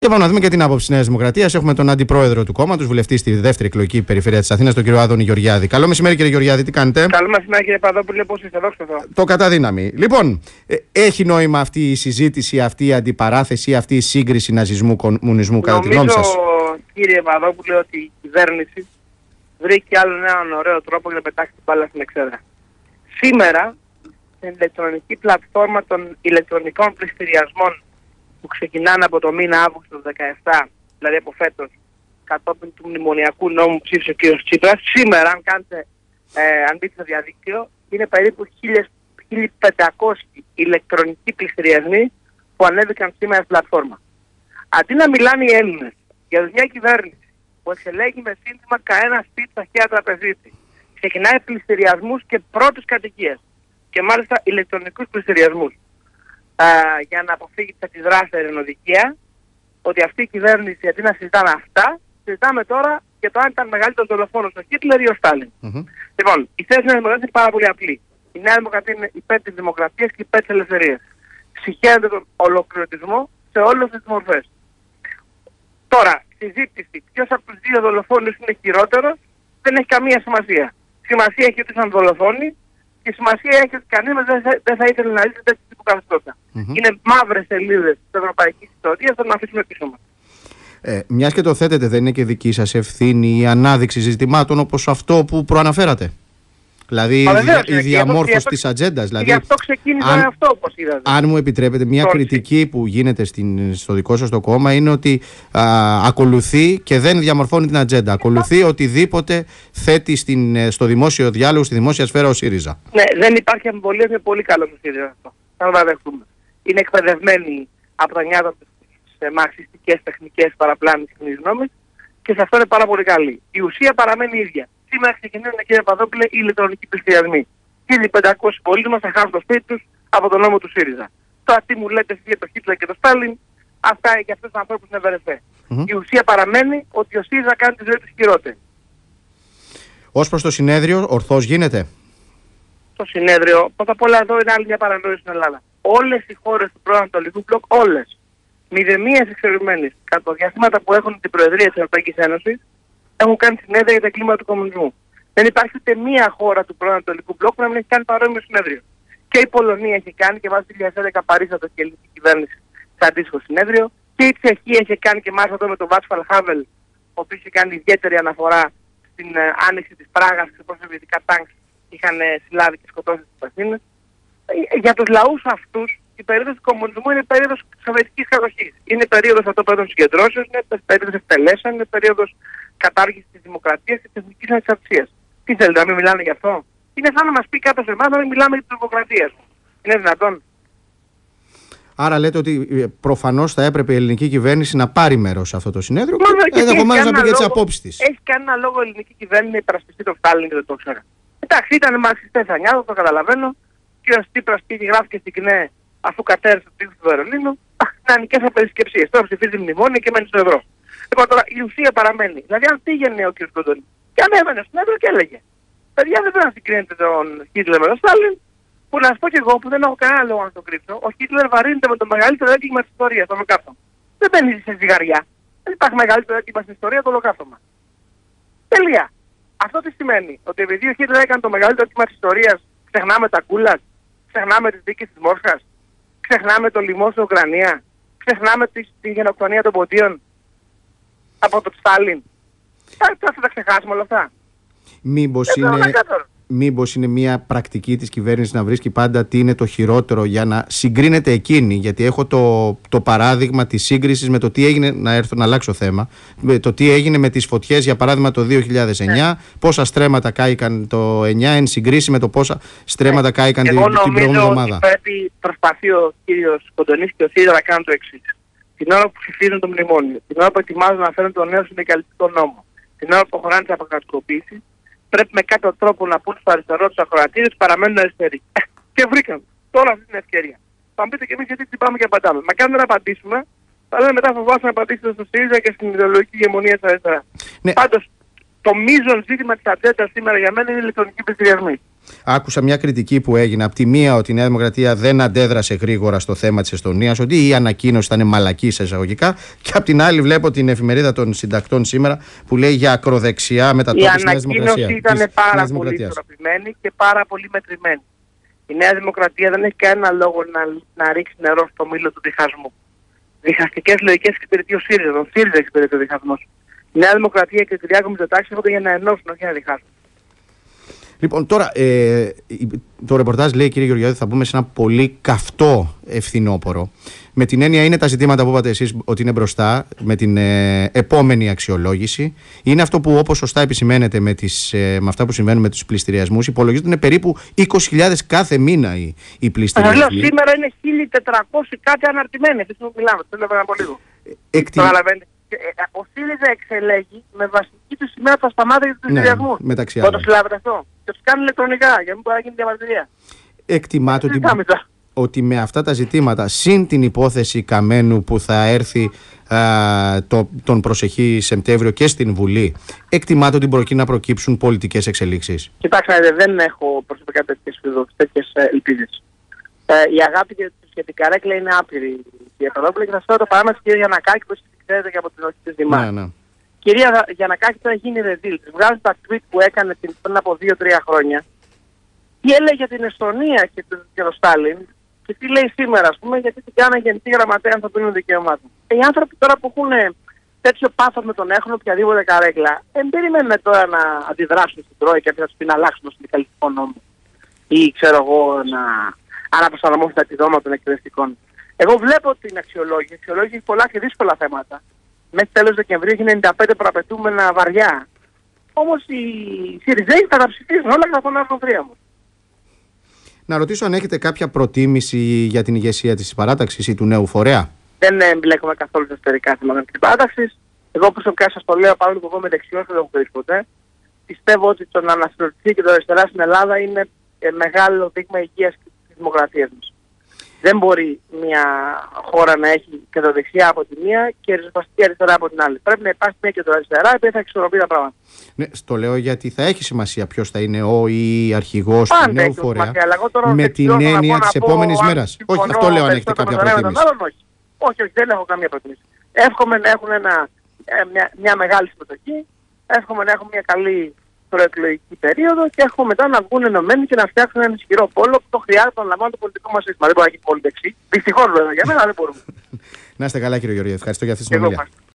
Και πάμε να δούμε και την άποψη της Νέας Δημοκρατίας. Έχουμε τον αντιπρόεδρο του κόμματος, βουλευτή στη δεύτερη εκλογική περιφέρεια της Αθήνας, τον κύριο Άδωνη Γεωργιάδη. Καλό μεσημέρι, κύριε Γεωργιάδη, τι κάνετε? Καλό μεσημέρι, κύριε Παδόπουλε, πώς είστε? Δόξα τω Θεώ. Το κατά δύναμη. Λοιπόν, έχει νόημα αυτή η συζήτηση, αυτή η αντιπαράθεση, αυτή η σύγκριση ναζισμού-κομμουνισμού κατά τη γνώμη σας? Νομίζω, κύριε Παδόπουλε, ότι η κυβέρνηση βρήκε άλλον έναν ωραίο τρόπο για να πετάξει την μπάλα στην εξέδρα. Σήμερα, στην ηλεκτρονική πλατφόρμα των ηλεκτρονικών πληστηριασμών που ξεκινάνε από το μήνα Αύγουστο του 2017, δηλαδή από φέτος, κατόπιν του μνημονιακού νόμου που ψήφισε ο κ. Τσίπρας, σήμερα, αν μπείτε στο διαδίκτυο, είναι περίπου 1.500 ηλεκτρονικοί πληστηριασμοί που ανέβηκαν σήμερα στην πλατφόρμα. Αντί να μιλάνε οι Έλληνες για μια κυβέρνηση που εξελέγει με σύνθημα «Κανένα σπίτι στα χέρια τραπεζίτη», ξεκινάει πληστηριασμούς και πρώτες κατοικίες, και μάλιστα ηλεκτρονικούς πληστηριασμούς, για να αποφύγει τις αντιδράσεις στα ειρηνοδικεία, ότι αυτή η κυβέρνηση, αντί να συζητάμε αυτά, συζητάμε τώρα για το αν ήταν μεγαλύτερος δολοφόνος ο Χίτλερ ή ο Στάλιν. Λοιπόν, η θέση της Νέας Δημοκρατίας είναι πάρα πολύ απλή. Η Νέα Δημοκρατία είναι υπέρ της δημοκρατίας και υπέρ της ελευθερίας. Συγχαίρεται τον ολοκληρωτισμό σε όλες τις μορφές. Τώρα, συζήτηση ποιος από τους δύο δολοφόνους είναι χειρότερος δεν έχει καμία σημασία. Σημασία έχει ότι ήταν δολοφόνοι και σημασία έχει ότι κανένας δεν θα ήθελε να ζήσει τέτοιου τύπου καθεστώτα. Είναι μαύρες σελίδες της ευρωπαϊκής ιστορίας, θα να αφήσουμε πίσω μας. Μιας και το θέτετε, δεν είναι και δική σας ευθύνη η ανάδειξη ζητημάτων όπως αυτό που προαναφέρατε? Δηλαδή η διαμόρφωση της ατζέντας. Δηλαδή, γι' αυτό ξεκίνησε αυτό, όπως είδατε. Αν μου επιτρέπετε, μια κριτική που γίνεται στο δικό σας το κόμμα είναι ότι ακολουθεί και δεν διαμορφώνει την ατζέντα. Ακολουθεί οτιδήποτε θέτει στο δημόσιο διάλογο, στη δημόσια σφαίρα ο ΣΥΡΙΖΑ. Ναι, δεν υπάρχει αμφιβολία, είναι πολύ καλό το ΣΥΡΙΖΑ αυτό. Θα το δεχτούμε. Είναι εκπαιδευμένοι από τα νιάτα σε μαρξιστικές τεχνικές παραπλάνησης κοινής γνώμης και σε αυτό είναι πάρα πολύ καλή. Η ουσία παραμένει ίδια. Σήμερα ξεκινούν, κύριε Παδόπουλε, οι ηλεκτρονικοί πληστηριασμοί. 1.500 πολίτες μας θα χάσουν το σπίτι τους από τον νόμο του ΣΥΡΙΖΑ. Τώρα τι μου λέτε εσείς για το Χίτλερ και το Στάλιν, αυτά για αυτούς τους ανθρώπους είναι βερεσέ. Η ουσία παραμένει ότι ο ΣΥΡΙΖΑ κάνει τη ζωή του χειρότερη. Ως προς το συνέδριο, ορθώς γίνεται? Το συνέδριο, πρώτα απ' όλα εδώ είναι άλλη μια παρανόηση στην Ελλάδα. Όλες οι χώρες του πρώην Ανατολικού Μπλοκ, όλες, μηδενίας εξαιρουμένης, κατά τα διαστήματα που έχουν την Προεδρία της Ευρωπαϊκής Ένωσης, έχουν κάνει συνέδρια για τα κλίματα του κομμουνισμού. Δεν υπάρχει ούτε μία χώρα του πρώην Ανατολικού Μπλοκ που να μην έχει κάνει παρόμοιο συνέδριο. Και η Πολωνία έχει κάνει και βάζει το 2011 παρίστατο και η ελληνική κυβέρνηση σε αντίστοιχο συνέδριο. Και η Τσεχία έχει κάνει και μάλιστα εδώ με τον Βάτσφαλ Χάβελ, ο οποίος είχε κάνει ιδιαίτερη αναφορά στην άνοιξη της Πράγας και πώς σοβιετικά τάγκς είχαν συλλάβει και σκοτώσει τις Αθήνες. Για τους λαούς αυτούς η περίοδος του κομμουνισμού είναι περίοδος σοβιετικής κατοχής. Είναι περίοδος αυτοπέδων συγκεντρώσεων, είναι περίοδος εκτελέσεων, είναι περίοδος κατάργησης της δημοκρατίας και της εθνικής ανεξαρτησίας. Τι θέλετε, να μην μιλάνε γι' αυτό? Είναι σαν να μας πει κάποιος εμάς να μην μιλάμε για την δημοκρατία. Είναι δυνατόν? Άρα λέτε ότι προφανώς θα έπρεπε η ελληνική κυβέρνηση να πάρει μέρος σε αυτό το συνέδριο και ενδεχομένως να πει και τις απόψεις της. Έχει κανένα λόγο η ελληνική κυβέρνηση να υπερασπιστεί τον Στάλιν και δεν το ξέρω. Εντάξει, ήταν μαρξιστές ανιάδο, το καταλαβαίνω. Και ο Τσίπρας πήγε γράφει στην ΚΝΕ αφού κατέρευσε το τείχος του Βερολίνου. Να νοικιάσει περισκεψίες. Τώρα ψηφίζει μνημόνιο και μένει στο ευρώ. Λοιπόν, τώρα η ουσία παραμένει. Δηλαδή, αν πήγαινε ο κ. Κοντονή και ανέβαινε στον έδρο και έλεγε: παιδιά, δεν πρέπει να συγκρίνετε τον Χίτλερ με τον Στάλιν, που να σας πω κι εγώ που δεν έχω κανένα λόγο να το κρύψω. Ο Χίτλερ βαρύνεται με το μεγαλύτερο έγκλημα της ιστορίας, το ολοκαύτωμα. Δεν μπαίνει σε ζυγαριά. Δεν υπάρχει μεγαλύτερο έγκλημα στην ιστορία, το ολοκαύτωμα. Τελεία. Αυτό τι σημαίνει? Ότι επειδή ο Χίτλερ έκανε το μεγαλύτερο έγκλημα της ιστορίας, ξεχνάμε τα κούλας, ξεχνάμε τις δίκες της Μόσχας, ξεχνάμε το λοιμό στην Ουκρανία, ξεχνάμε τη γενοκτονία των ποντίων από τον Στάλιν. Θα τα ξεχάσουμε όλα αυτά? Μήπως είναι μια πρακτική της κυβέρνησης να βρίσκει πάντα τι είναι το χειρότερο για να συγκρίνεται εκείνη? Γιατί έχω το παράδειγμα της σύγκρισης με το τι έγινε, να αλλάξω θέμα, με το τι έγινε με τις φωτιές για παράδειγμα το 2009, πόσα στρέμματα κάηκαν το 2009 εν συγκρίση με το πόσα στρέμματα κάηκαν την προηγούμενη εβδομάδα. Εγώ νομίζω ότι πρέπει προσπαθεί ο κύριος Κοντονής και ο ΣΥΡΙΖΑ να κάνουν το εξής. Την ώρα που ψηφίζουν το μνημόνιο, την ώρα που ετοιμάζουν να φέρουν τον νέο συνδικαλιστικό νόμο, την ώρα που προχωράνε τις αποκρατικοποίησεις, πρέπει με κάποιο τρόπο να πούν στο αριστερό τους ακροατήριους παραμένουν αριστεροί. Και βρήκαν τώρα αυτή την ευκαιρία. Θα μου πείτε και εμείς γιατί την πάμε και απαντάμε. Μα κάνουμε να απαντήσουμε, θα λένε μετά φοβάσαι να απαντήσετε στο ΣΥΡΙΖΑ και στην ιδεολογική ηγεμονία της αριστεράς. Ναι. Πάντως, το μείζον ζήτημα της ατζέντας σήμερα για μένα είναι οι ηλεκτρονικοί πληστηριασμοί. Άκουσα μια κριτική που έγινε από τη μία ότι η Νέα Δημοκρατία δεν αντέδρασε γρήγορα στο θέμα της Εστονίας, ότι η ανακοίνωση ήταν μαλακή σε εισαγωγικά, και από την άλλη βλέπω την εφημερίδα των συντακτών σήμερα που λέει για ακροδεξιά μετατόπιση της Νέας Δημοκρατίας. Η ανακοίνωση ήταν πάρα πολύ ισορροπημένη και πάρα πολύ μετρημένη. Η Νέα Δημοκρατία δεν έχει κανένα λόγο να ρίξει νερό στο μήλο του διχασμού. Διχαστικές λογικές εξυπηρετεί ο ΣΥΡΙΖΑ. Τον ΣΥΡΙΖΑ εξυπηρετεί ο διχασμός. Η Νέα Δημοκρατία και η Κυριάκο Μητσοτάκη έρχονται για να ενώσουν, όχι να διχάσουν. Λοιπόν, τώρα το ρεπορτάζ λέει, κύριε Γεωργιάδη, θα μπούμε σε ένα πολύ καυτό ευθυνόπορο. Με την έννοια, είναι τα ζητήματα που είπατε εσείς ότι είναι μπροστά, με την επόμενη αξιολόγηση. Είναι αυτό που, όπως σωστά επισημαίνετε, με αυτά που συμβαίνουν με τους πληστηριασμούς, υπολογίζονται είναι περίπου 20.000 κάθε μήνα οι πληστηριασμοί. Σήμερα είναι 1.400 κάτι αναρτημένοι. Αυτή που μιλάμε, το έλεγα από λίγο. Ο ΣΥΡΙΖΑ εξελέγει με βασική του σημαία τα σταμάτια του πληστηριασμού. Μεταξύ άλλων. Το συλλάβετε αυτό. Και τους κάνουν ηλεκτρονικά για να μην μπορεί να γίνει διαμαρτυρία. Εκτιμάται ότι με αυτά τα ζητήματα, συν την υπόθεση Καμένου που θα έρθει τον προσεχή Σεπτέμβριο και στην Βουλή, εκτιμάται ότι μπορεί να προκύψουν πολιτικές εξελίξεις? Κοιτάξτε, δεν έχω προσωπικά τέτοιες ελπίδες. Η αγάπη για την καρέκλα είναι άπειρη. Και θα σας το παράδειγμα της κυρίας Γιαννακάκη, που εσείς ξέρετε και από την αρχή της Δημάρχου. Ναι. Κυρία Γιαννακάκη τώρα γίνει ρεδίλ. Της βγάζει τα tweet που έκανε πριν από 2-3 χρόνια. Τι έλεγε για την Εστονία και τον Στάλιν και τι λέει σήμερα, ας πούμε, γιατί την κάνανε γενική γραμματέα ανθρωπίνων δικαιωμάτων. Οι άνθρωποι τώρα που έχουν τέτοιο πάθος με τον έχουν οποιαδήποτε καρέκλα, δεν περιμένουν τώρα να αντιδράσουν στην Τρόικα και να τους πει να αλλάξουν τον συνδικαλιστικό νόμο. Ή ξέρω εγώ να αναπροσαρμόσουν τα επιδόματα των εκπαιδευτικών. Εγώ βλέπω την αξιολόγηση. Η αξιολόγηση έχει πολλά και δύσκολα θέματα. Μέχρι τέλος Δεκεμβρίου έχει 95 προαπαιτούμενα βαριά. Όμως οι ΣΥΡΙΖΑΙ καταψηφίζουν όλα κατά τον Αργοβρία μου. Να ρωτήσω αν έχετε κάποια προτίμηση για την ηγεσία της παράταξης ή του νέου φορέα? Δεν εμπλέκομαι καθόλου στα εσωτερικά θέματα της παράταξης. Εγώ προσωπικά σας το λέω, παρόλο που εγώ είμαι δεξιός, δεν το έχω πει ποτέ. Πιστεύω ότι το να ανασυρωτηθεί και το αριστερά στην Ελλάδα είναι μεγάλο δείγμα υγείας της δημοκρατίας μας. Δεν μπορεί μια χώρα να έχει κεντροδεξιά από τη μία και ριζοσπαστική αριστερά από την άλλη. Πρέπει να υπάρχει μια κεντροαριστερά, η οποία θα εξορροπεί τα πράγματα. Ναι, στο λέω γιατί θα έχει σημασία ποιος θα είναι ο ή αρχηγός του νέου φορέα, με την έννοια της επόμενης μέρας. Όχι, αυτό λέω, αν έχετε κάποια προτίμηση. Όχι, δεν έχω καμία προτίμηση. Εύχομαι να έχουν μια μεγάλη συμμετοχή, εύχομαι να έχουν μια καλή προεκλογική περίοδο και έχουμε μετά να βγουν ενωμένοι και να φτιάξουν ένα ισχυρό πόλο που το χρειάζεται να λαμβάνει το πολιτικό μας σύστημα. Δεν μπορεί να γίνει πολύ δεξί. Δυστυχώς βέβαια για μένα δεν μπορούμε. Να είστε καλά, κύριε Γεωργιάδη. Ευχαριστώ για αυτή τη συνομιλία.